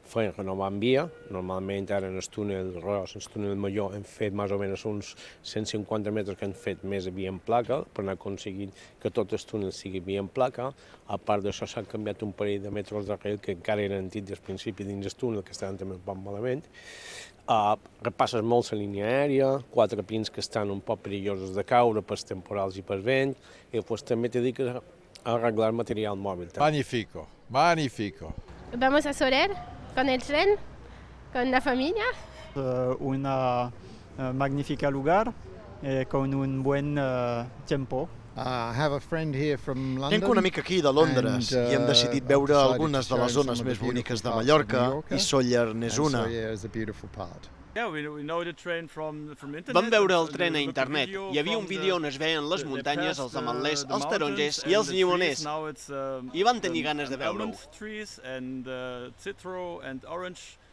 feien renovant via, normalment ara en el túnel Ros, en el túnel Major, hem fet més o menys uns 150 metres que han fet més via en placa, per anar aconseguint que tot el túnel sigui via en placa. A part d'això s'han canviat un parell de metres de rail que encara eren antics al principi dins el túnel, que estaven també un poc malament. Repasses molt la línia aèria, 4 pins que estan un poc perillosos de caure pels temporals i pel vent, i després també te dediques a arreglar material móvil. Magnífico, magnífico. Vamos a Soler con el tren, con la familia. Un magnífico lugar con un buen tiempo. Tenc un amic aquí de Londres i hem decidit veure algunes de les zones més boniques de Mallorca i Sóller n'és una. Vam veure el tren a internet. Hi havia un vídeo on es veien les muntanyes, els ametlers, els tarongers i els llimoners. I vam tenir ganes de veure-ho.